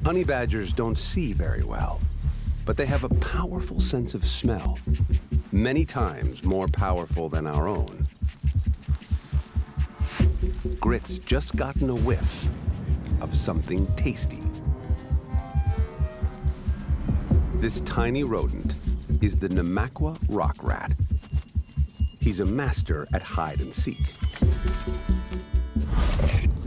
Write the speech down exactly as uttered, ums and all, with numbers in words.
Honey badgers don't see very well, but they have a powerful sense of smell, many times more powerful than our own. Grit's just gotten a whiff of something tasty. This tiny rodent is the Namaqua rock rat. He's a master at hide and seek.